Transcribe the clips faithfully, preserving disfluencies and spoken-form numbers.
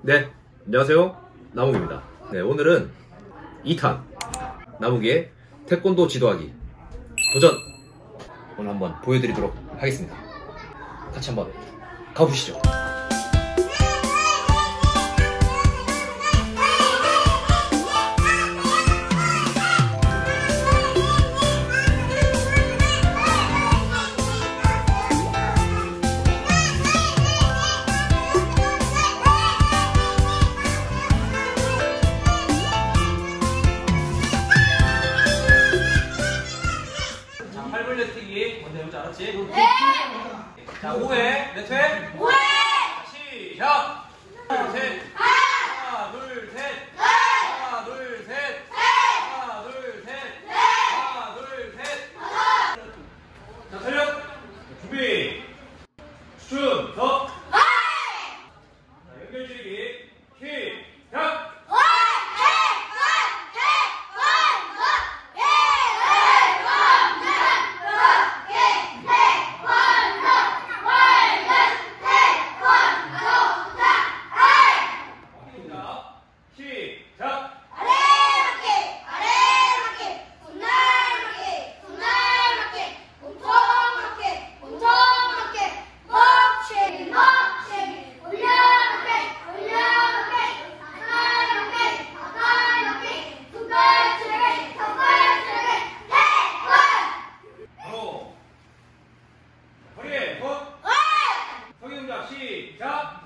네, 안녕하세요. 나무기입니다. 네, 오늘은 이 탄 나무기의 태권도 지도하기 도전 오늘 한번 보여드리도록 하겠습니다. 같이 한번 가보시죠. 팔 벌려뛰기 먼저 해보자. 알았지? 네! 자, 오 회, 몇 회? 오 회! 시작! 둘, 셋! 하나, 둘, 셋! 하나, 둘, 셋! 하나, 둘, 셋! 하나, 둘, 셋! 자, 전력! 준비! 춤! 더! 자, 연결줄이기 시작! 시작!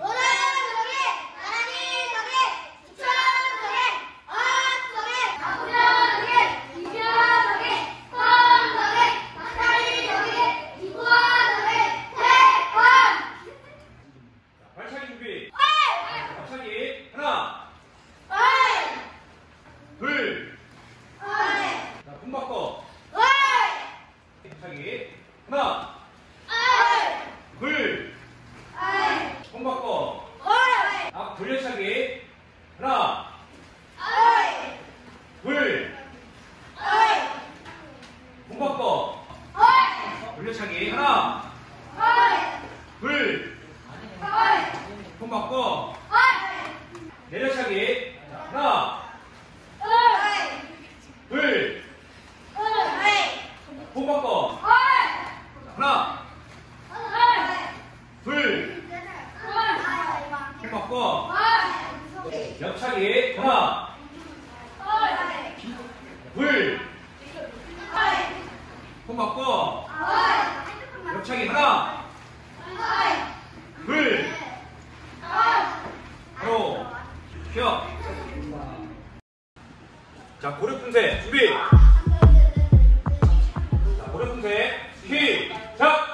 발차기 준비! 발차기 하나 둘 자, 분 바꿔 발차기 하나 둘 분 바꿔 앞 돌려차기 하나 둘 분 바꿔 돌려차기 하나 둘 분 바꿔 내려차기 하나 둘 분 바꿔 하나 둘 분 바꿔 옆차기 하나 둘 분 바꿔 옆차기 하나 둘 바로 펴. 자, 고려 품새 준비. 자, 고려 품새 시작.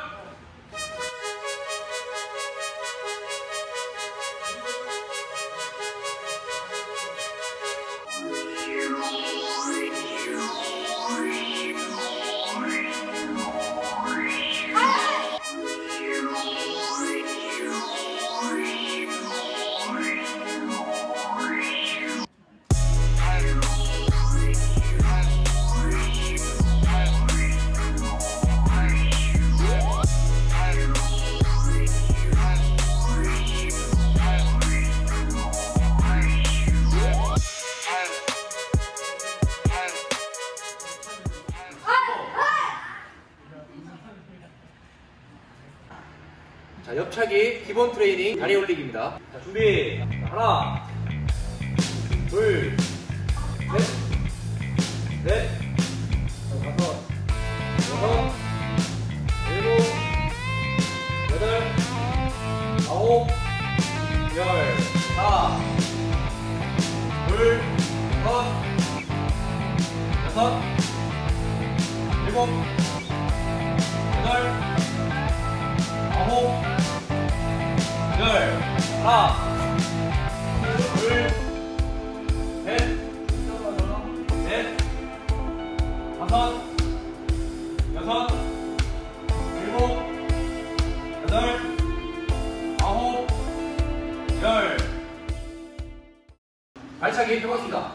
자, 옆차기 기본 트레이닝 다리 올리기입니다. 자, 준비. 하나, 둘, 셋, 넷, 다섯, 여섯, 일곱, 여덟, 아홉, 열. 하나, 둘, 셋, 여섯, 일곱, 여덟, 아홉, 열. 하나, 둘, 셋, 넷, 다섯, 여섯, 일곱, 여덟, 아홉, 열. 발차기 펴봤습니다.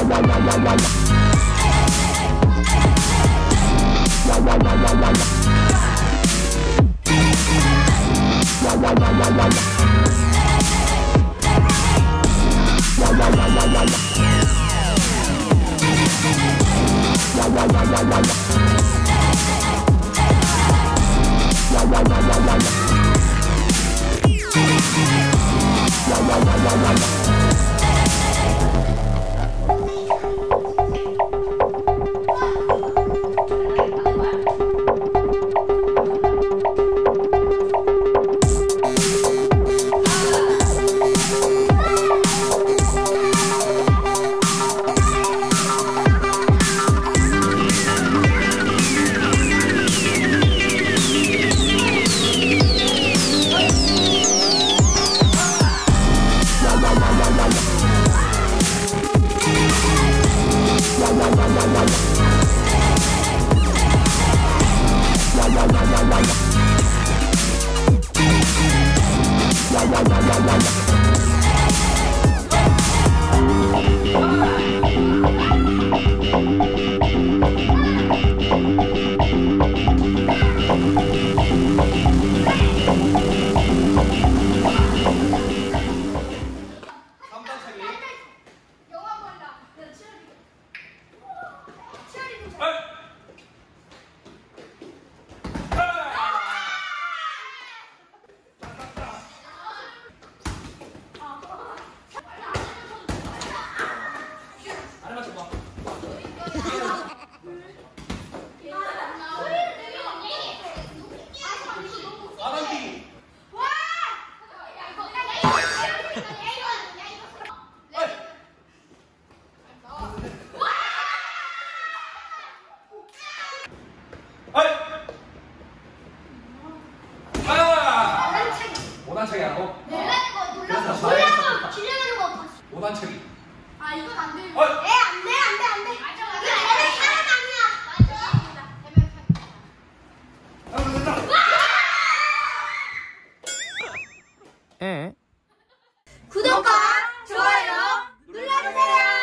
오단차기 하고? 네. 그래서 놀라서 길려내는 거 봤어. 오단차기. 아 이건 안 돼. 에 어? 안 돼, 안 돼, 안 돼. 맞아, 맞아. 이거 사람 아니야. 맞아. 에? 구독과 좋아요 눌러주세요.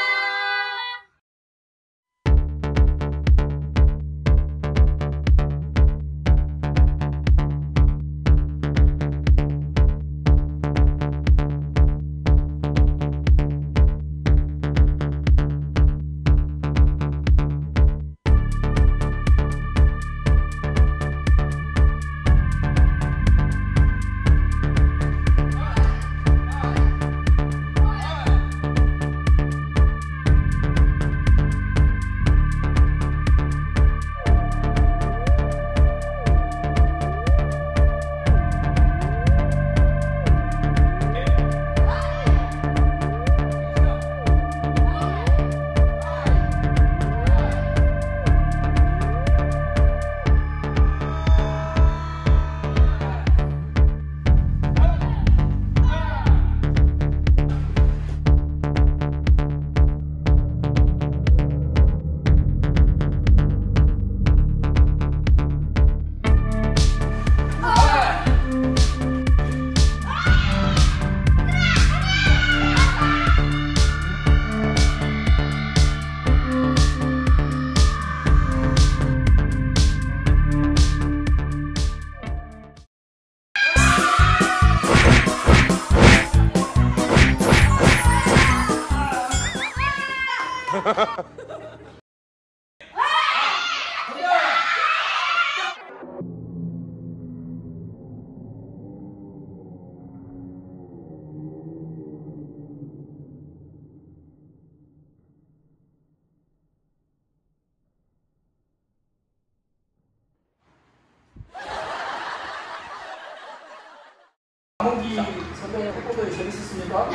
강원기 선배의 태권도에 재밌었습니까? 네!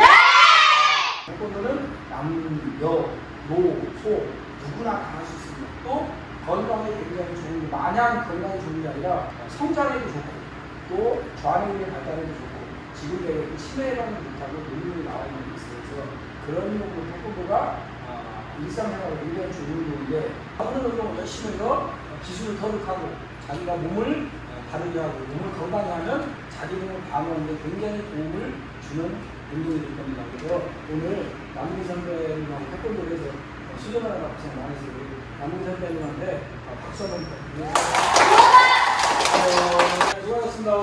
태권도는 남, 여, 노, 소 누구나 다 할 수 있습니다. 또 건강에 굉장히 좋은, 마냥 건강에 좋은 게 아니라 성장에도 좋고 또 좌뇌의 발달에도 좋고 지구대에 치매 예방을 못하고 논문이 나와 있는 게 있어서 그런 의미로 태권도가 아, 일상생활에 굉장히 좋은 운동인데 하는 운동을 열심히 해서 기술을 터득하고 자기가 몸을 바르게 하고 몸을 건강히 하면 자기 몸을 방어하는 데 굉장히 도움을 주는 운동이 될 겁니다. 그래서 오늘 남미 선배님하고 태권도를 해서 수련하느라 고생 많으시고 우리 남은 선배님한테 박수 한번 부탁드립니다. 네, 수고하셨습니다.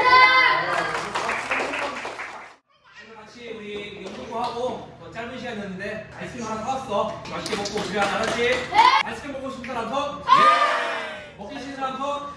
같이 우리 연구하고 짧은 시간이었는데 아이스크림 하나 사왔어. 맛있게 먹고 집에 가자. 알았지? 네. 아이스크림 먹고 싶은 사람 손? 네. 먹기 싫은 사람 손?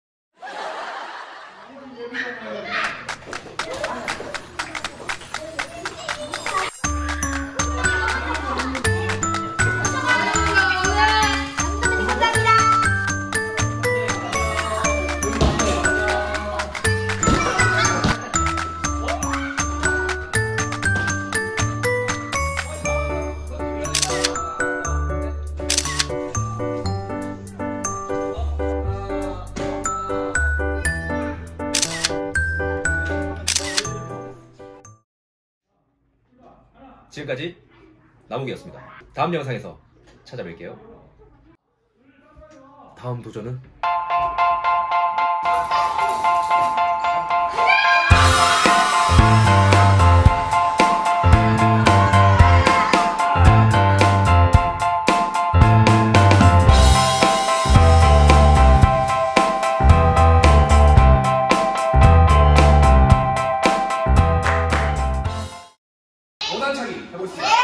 지금까지 나무기였습니다. 다음 영상에서 찾아뵐게요. 다음 도전은 오단차기 해보겠습니다.